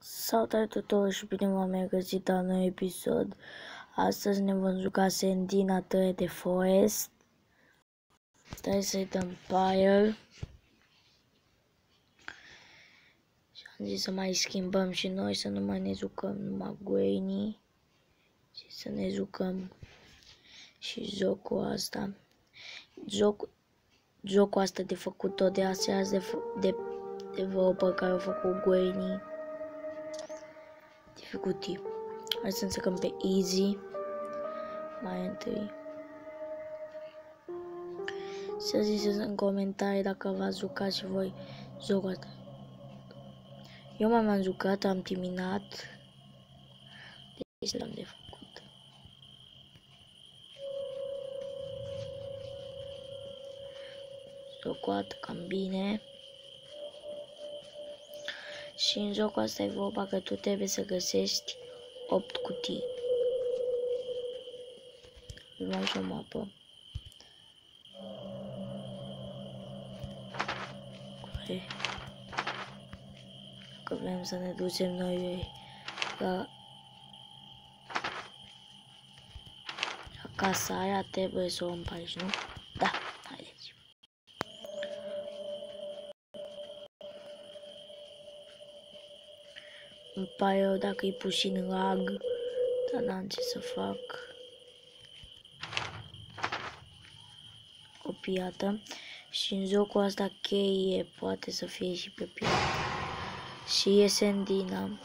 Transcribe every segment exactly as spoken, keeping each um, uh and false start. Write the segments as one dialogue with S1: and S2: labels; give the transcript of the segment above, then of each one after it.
S1: Salutare tuturor și bine v-am regăsit la un nou episod. Astăzi ne vom juca Sandina trei de Forest. Trebuie să-i dăm Pyre. Și am zis să mai schimbăm și noi, să nu mai ne jucăm numai Granny, și să ne jucăm și jocul ăsta. Joc, jocul ăsta de făcut tot de astea de, de developer care au făcut Granny. Difficulty. Hai să încercăm pe easy. Mai întâi. Să ziceți în comentarii dacă v-ați jucat și voi jocul ăsta. Eu m-am jucat, am terminat. Deci l-am de făcut. Jocul ăsta cam bine. Și în jocul ăsta e vorba că tu trebuie să găsești opt cutii. Mai și o mapă. Care? Dacă vrem să ne ducem noi la, la casa aia, trebuie să o luăm pe aici, nu? Da, haideți. Îmi pare rău dacă e puțin lag, dar n-am ce să fac. O piatră. Și în jocul ăsta cheie poate să fie și pe piatră. Și e Sandina.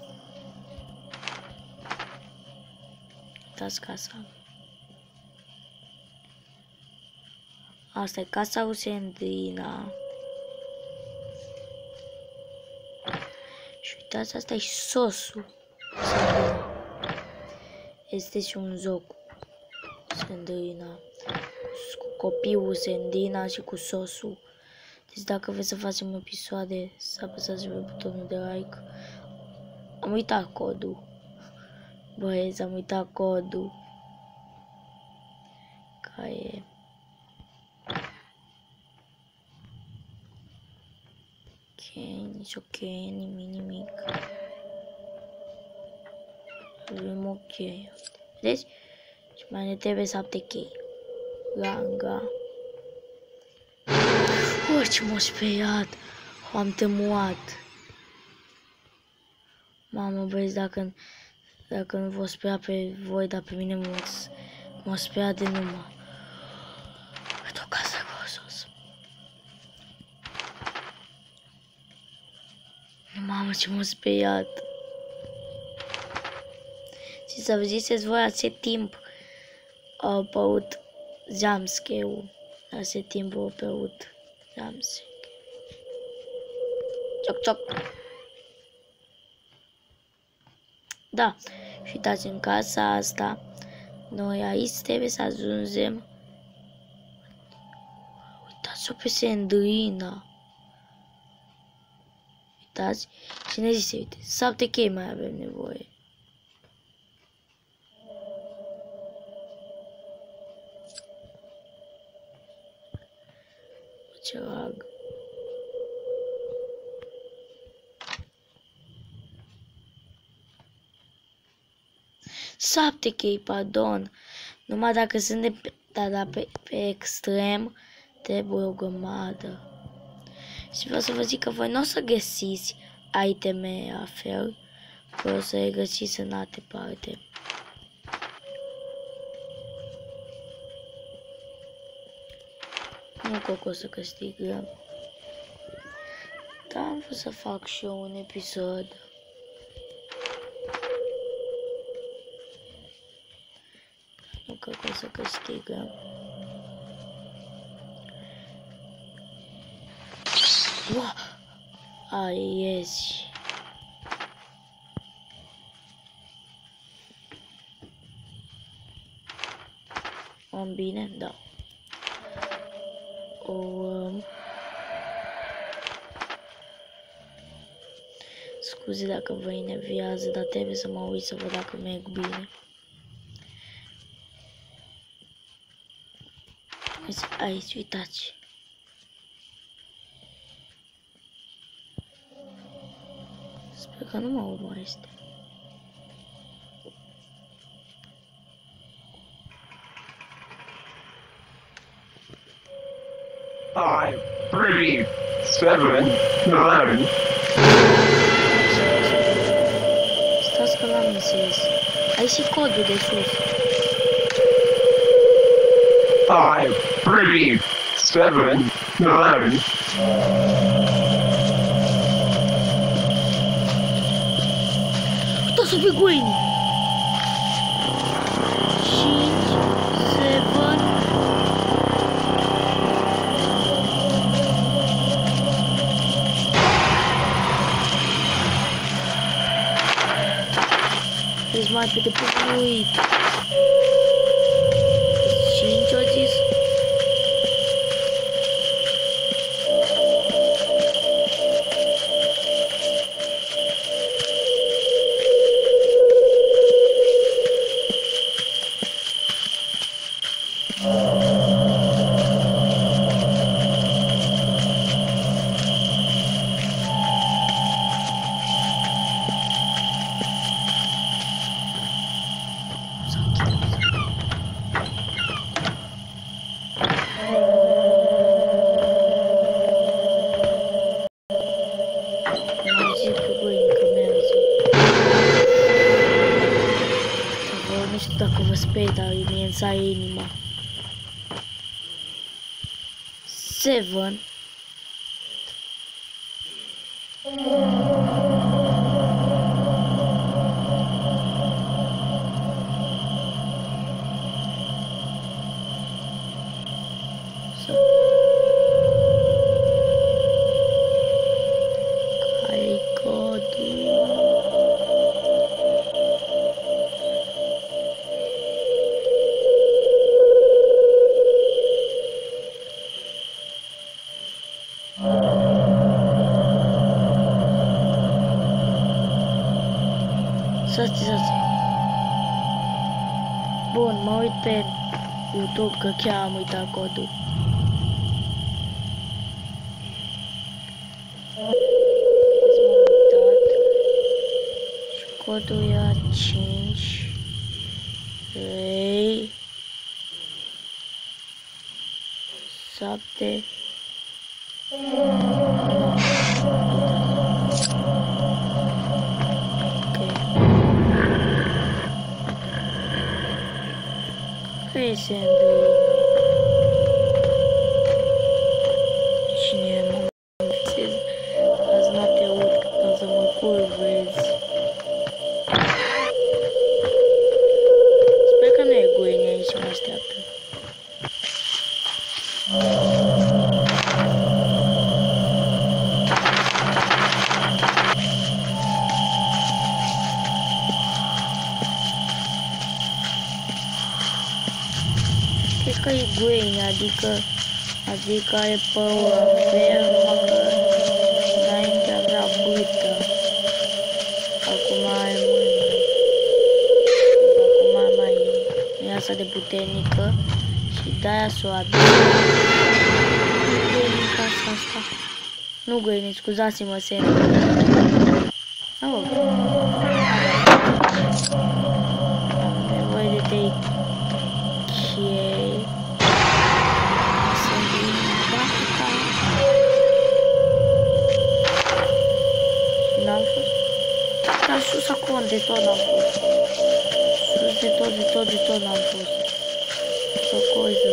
S1: Uitați casa. Asta e casa lui Sandina. Și uitați, asta e sosul. Sandina. Este și un joc. Sandina. Cu copilul Sandina și cu sosul. Deci dacă vreți să facem episoade, să apăsați pe butonul de like. Am uitat codul. Băieți, am uitat codul. Care e... Ok, nici ok, nimic, nimic. Avem ok. Vedeți? Și mai ne trebuie șapte chei. Ganga. Oh, ce m-a speriat. Am temuat. Mamă, băieți, dacă, dacă nu vă speria pe voi, dar pe mine m-a speriat de numai. Uite o casă acolo sus. Mamă, ce m-a speriat. Și să vă ziceți voi, acest timp au apărut jumpscare-ul. Acest timp au apărut jumpscare. Cioc, cioc. Da, și uitați, în casa asta, noi aici trebuie să ajungem. Uitați-o pe Sandina. Uitați, și ne zice, uite, șapte chei mai avem nevoie. Ce lag. Șapte chei, pardon. Numai dacă sunt de pe, da, da, pe, pe extrem, trebuie o grămadă. Și vreau să vă zic că voi nu o să găsiți iteme la fel, voi o să le găsiți în alte parte. Nu cred că o să câștigăm. Dar am vrut să fac și eu un episod. Nu cred că o să câștigăm. Wow! Ai, ieși. Am bine? Da. O, um... Scuze dacă vă enervează, dar trebuie să mă uit să văd dacă merg bine. Aici, uitați. Sper că nu mă urmărește.
S2: Five, three, seven, nine.
S1: Stați că l-am înțeles. Ai și codul de sus.
S2: Five, three, seven, nine.
S1: Uita să fie goini. cinci, seven. Ești mai pe depuit. cinci o zis. Dacă vă spui, dar mie îmi sare inima. Seven. So. Care-i codul? Stați, stați. Bun, mă uit pe YouTube că chiar am uitat codul. M-am uitat. Și codul era cinci, trei, șapte, nouă. Crescendo. Cine mă fixez? Azi noapte urc ca să mă curvezi. Sper că nu e goine aici și mă așteaptă. Cred că e goine, adică, adică are păura fermă, că înainte avea bâtă. Acum are mână. Acum mai e asta de puternică și de-aia s-o abia. Nu goinică asta, asta. Nu goine, scuzați-mă, semn. Oh. Am nevoie de trei. Okay. N-am fost? Dar sus acum de tot n-am fost. Sus de tot, de tot, de tot n-am fost. O coisă.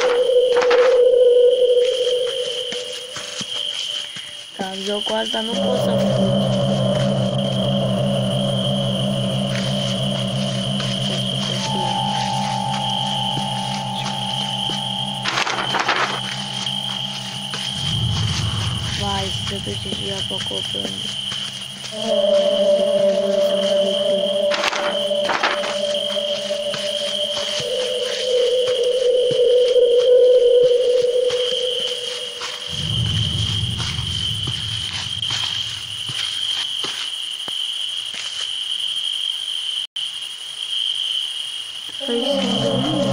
S1: Dar în jocul asta nu pot să fugi. Vai, se duce și ea pe acolo pe unde. Nevoie să mă duc eu. Păi sunt de mine.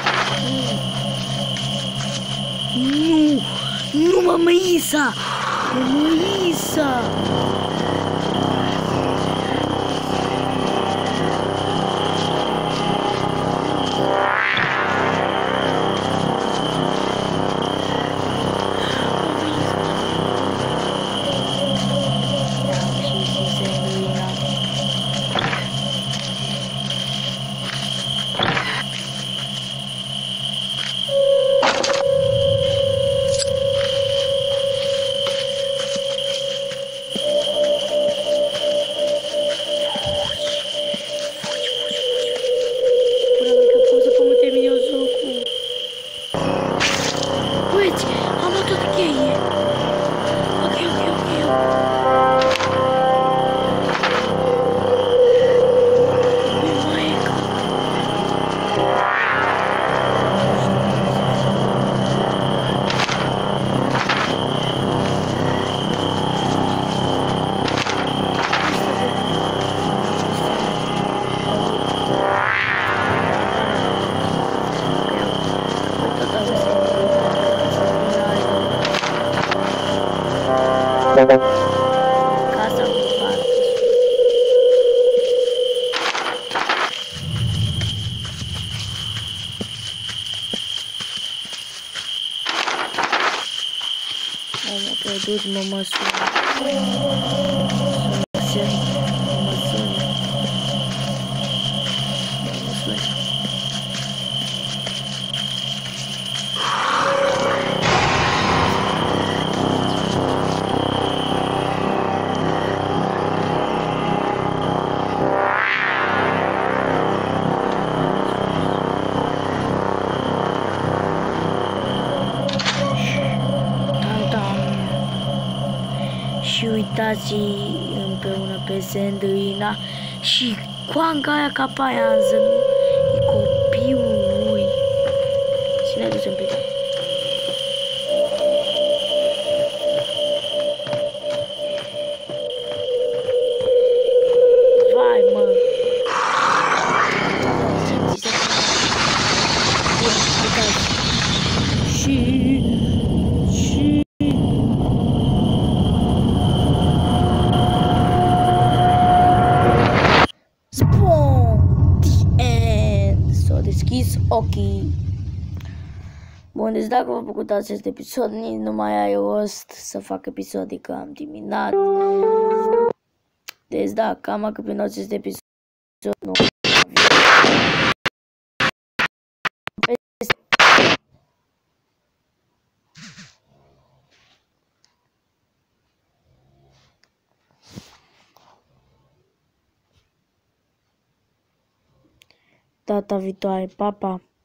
S1: Nu! Nu, mamă, Isa! Luisa! Și se înduina. Până mică poză până termin eu jocul. Uite, am luat tot cheie. Ok, ok, ok. Ui, maică. Casa cu parte. Am pierdut, mă mă sună. Sună, mă sună. Mă sună. Și uitați împreună pe Sandrina și coanga aia capaianză, nu? E copilul lui. Și ne ducem pe ea. Vai, mă! Și... Și... Spun! The end! S-au deschis ochii. Bun, deci dacă v-a plăcut acest episod, nici nu mai ai rost să fac episodii, că am terminat. Deci da, cam a prin acest episod nu. Data viitoare, pa, pa!